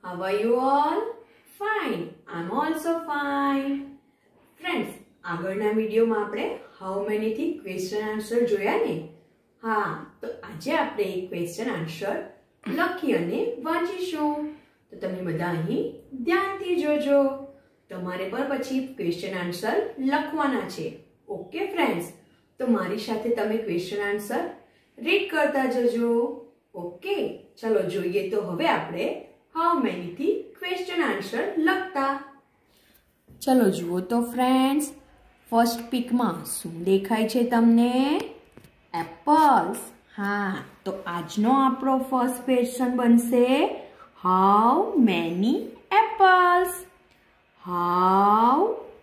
How are you all? Fine. I'm also fine. Friends, આગળના વિડિયોમાં આપણે how many થી question answer જોયા ને? હા, તો આજે આપણે એક ક્વેશ્ચન આન્સર લખી અને વાંચીશું. તો તમે બધા અહીં ધ્યાનથી જોજો. તમારે પણ પછી ક્વેશ્ચન આન્સર લખવાના છે. Okay friends? તો મારી સાથે તમે ક્વેશ્ચન આન્સર રીડ કરતા જજો. ઓકે, ચલો જોઈએ તો હવે આપણે how many થી ક્વેશ્ચન આન્સર લખતા. ચલો જુઓ તો ફ્રેન્ડ્સ, ફર્સ્ટ પિકમાં શું દેખાય છે તમને? એપલ્સ. હા, તો આજનો આપણો ફર્સ્ટ ક્વેશ્ચન બનશે how many apples? How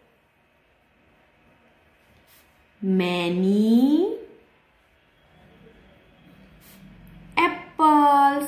many apples?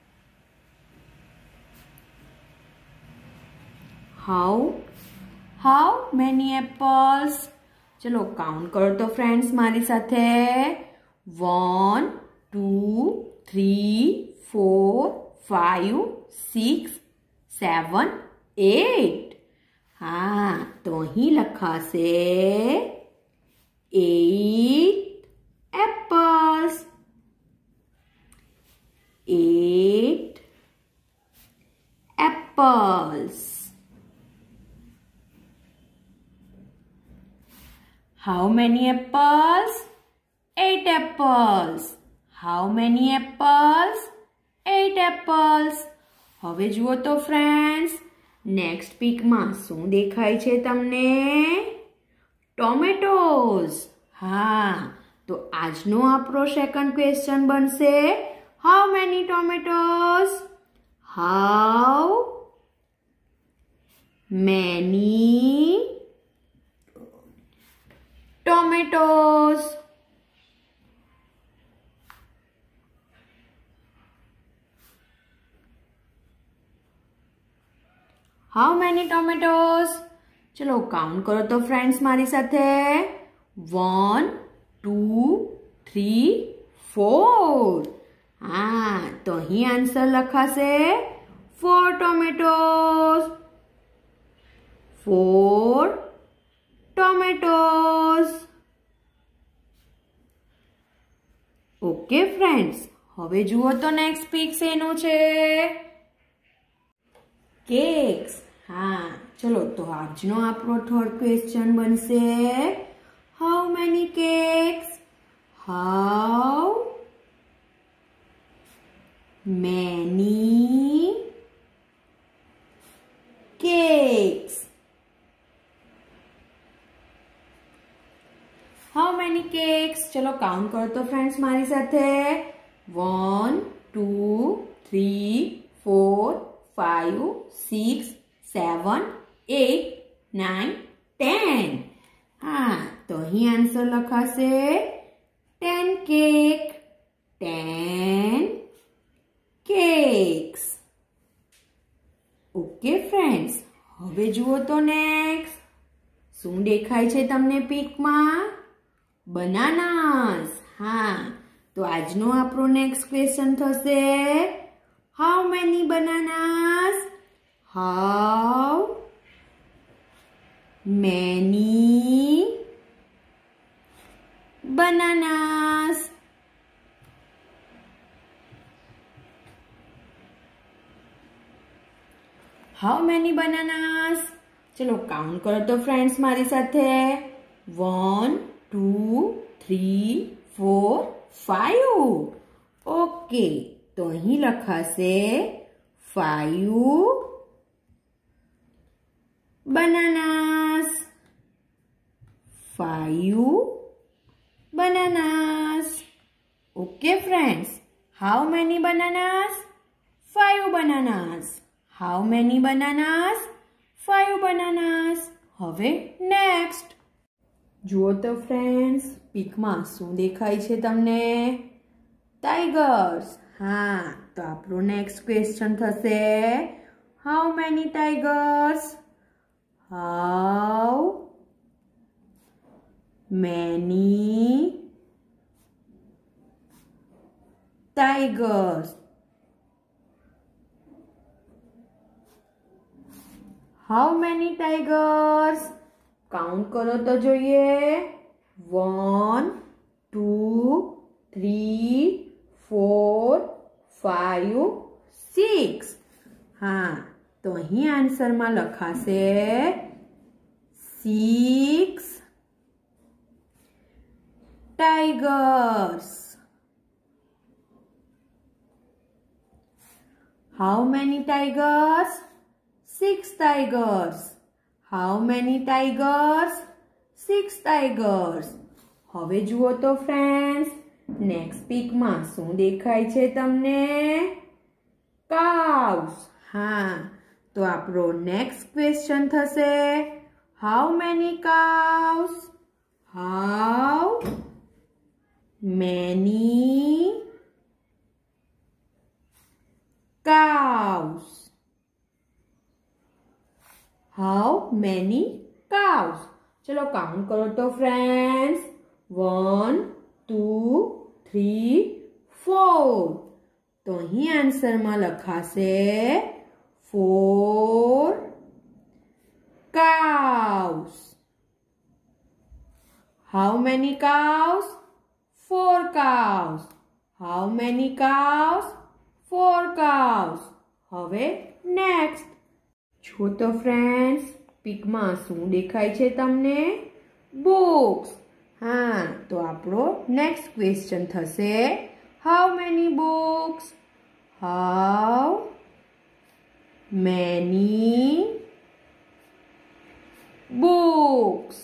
How many apples? चलो काउंट करो तो फ्रेंड्स मारी साथे. 1 2 3 4 5 6 7 8. हाँ, तो ही लखासे 8 apples. 8 apples. How many apples? 8 apples. How many apples? 8 apples. હવે જુઓ તો ફ્રેન્ડ્સ, નેક્સ્ટ પિકમાં શું દેખાય છે તમને? ટોમેટોઝ. હા, તો આજનો આપણો સેકન્ડ ક્વેશ્ચન બનશે how many tomatoes? How many tomatoes? How many tomatoes? चलो काउंट करो तो फ्रेंड्स मारी साथे. 1 2 3 4. हाँ, तो ही आंसर लखासे 4 tomatoes. 4 tomatoes. ઓકે ફ્રેન્ડ્સ, હવે જુઓ તો નેક્સ્ટ પિક શેનું છે? કેક્સ. હા, ચલો તો આજનો આપણો થર્ડ ક્વેશ્ચન બનશે how many cakes? How many cakes? How many cakes? चलो काउंट करो तो फ्रेंड्स मारी साथे. 1 2 3 4 5 6 7 8 9 10. हाँ, तो ही आंसर लखासे 10 cake. 10 cakes. ઓકે ફ્રેન્ડ્સ, હવે જુઓ તો નેક્સ્ટ શું દેખાય છે તમને પિકમાં? બનાનાસ. હા, તો આજનો આપણો નેક્સ્ટ ક્વેશ્ચન થશે how many bananas? How many bananas? How many bananas? चलो काउंट करो तो फ्रेंड्स मारी साथे. 1 2 3 4 5. ओके, तो અહીં લખાશે 5 bananas. 5 bananas. Okay friends, how many bananas? 5 bananas. How many bananas? 5 bananas. હવે નેક્સ્ટ જુઓ તો ફ્રેન્ડ્સ, પિકમાં શું દેખાય છે તમને? ટાઈગર્સ. હા, તો આપણો નેક્સ્ટ ક્વેશ્ચન થશે how many tigers? How many tigers? How many tigers? Count કરો તો જોઈએ. 1 2 3 4 5 6. હા, તો અહીં આન્સરમાં લખાશે 6 tigers. How many tigers? 6 tigers. How many tigers? 6 tigers. હવે જુઓ તો ફ્રેન્ડ્સ, નેક્સ્ટ પિકમાં શું દેખાય છે તમને? cows. હા, તો આપણો નેક્સ્ટ ક્વેશ્ચન થશે how many cows? How many cows? How many cows? ચલો કાઉન્ટ કરો તો ફ્રેન્ડ્સ. 1 2 3 4. તો અહીં આન્સરમાં લખાશે 4 cows. How many cows? 4 cows. How many cows? 4 cows. હવે નેક્સ્ટ જો તો ફ્રેન્ડ્સ, પિકમાં શું દેખાય છે તમને? books. હા, તો આપણો નેક્સ્ટ ક્વેશ્ચન થશે how many books? How many books?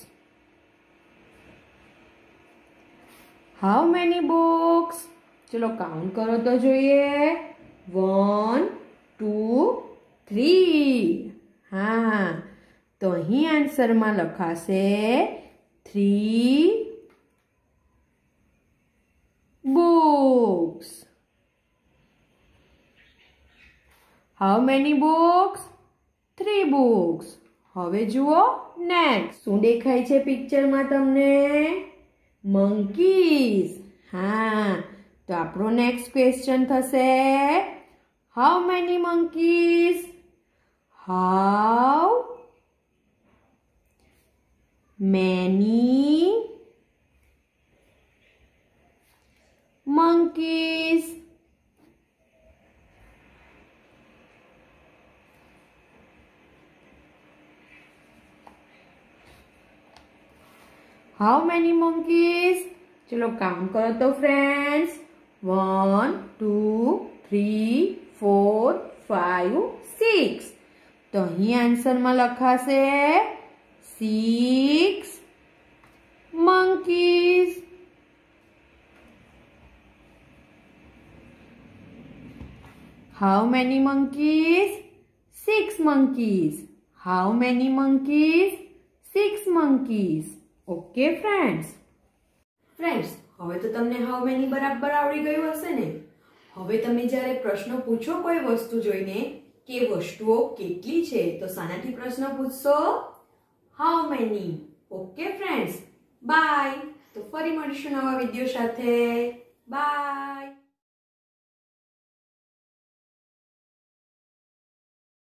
How many books? ચલો કાઉન્ટ કરો તો જોઈએ. 1 2 3. હા, તો અહીં આન્સરમાં લખાશે 3 books. How many books? 3 books. હવે જુઓ નેક્સ્ટ શું દેખાય છે પિક્ચરમાં તમને? monkeys. હા, તો આપણો નેક્સ્ટ ક્વેશ્ચન થશે how many monkeys? How many monkeys? How many monkeys? ચલો કાઉન્ટ કરો તો ફ્રેન્ડ્સ. 1 2 3 4 5 6. તો અહીં આન્સરમાં લખાશે 6 monkeys. How many monkeys? 6 monkeys. How many monkeys? 6 monkeys. Okay friends. Friends, હવે તો તમને હાઉ મેની બરાબર આવડી ગયું હશે ને? હવે તમે જ્યારે પ્રશ્ન પૂછો કોઈ વસ્તુ જોઈને કે વસ્તુઓ કેટલી છે, તો શાનાથી પ્રશ્ન પૂછશો? How many. Okay friends, bye. તો ફરી મળીશું નવા વિડિયો સાથે. બાય.